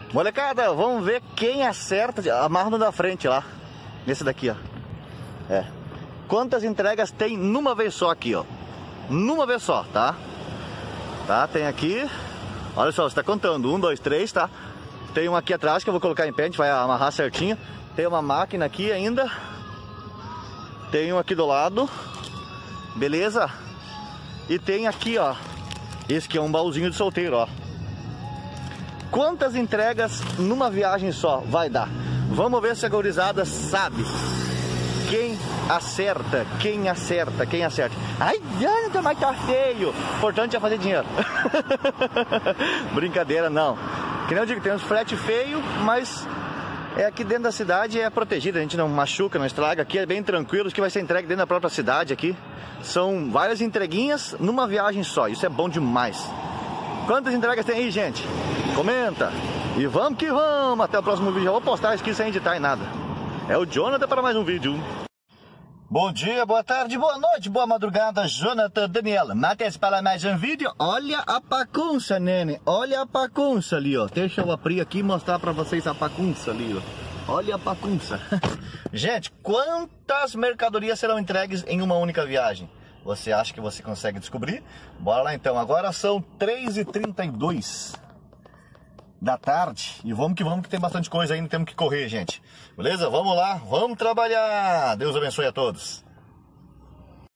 Molecada, vamos ver quem acerta. Amarra no da frente lá. Nesse daqui, ó. Quantas entregas tem numa vez só aqui, ó. Numa vez só, tá? Tá, tem aqui. Olha só, você tá contando. 1, 2, 3, tá? Tem um aqui atrás que eu vou colocar em pé. A gente vai amarrar certinho. Tem uma máquina aqui ainda. Tem um aqui do lado. Beleza? E tem aqui, ó. Esse que é um baúzinho de solteiro, ó. Quantas entregas numa viagem só vai dar? Vamos ver se a gurizada sabe. Quem acerta, quem acerta, quem acerta. Ai, Jonathan, mas tá feio. O importante é fazer dinheiro. Brincadeira, não. Que nem eu digo, tem uns frete feio, mas aqui dentro da cidade é protegido. A gente não machuca, não estraga. Aqui é bem tranquilo, que vai ser entregue dentro da própria cidade aqui. São várias entreguinhas numa viagem só. Isso é bom demais. Quantas entregas tem aí, gente? Comenta. E vamos que vamos. Até o próximo vídeo. Eu vou postar isso aqui sem editar em nada. É o Jonathan para mais um vídeo. Bom dia, boa tarde, boa noite, boa madrugada. Jonathan Daniela. Matheus para mais um vídeo. Olha a pacunça, nene. Olha a pacunça ali, ó. Deixa eu abrir aqui e mostrar para vocês a pacunça ali, ó. Olha a pacunça. Gente, quantas mercadorias serão entregues em uma única viagem? Você acha que você consegue descobrir? Bora lá então. Agora são 3h32 da tarde. E vamos que tem bastante coisa ainda. Temos que correr, gente. Beleza? Vamos lá. Vamos trabalhar. Deus abençoe a todos.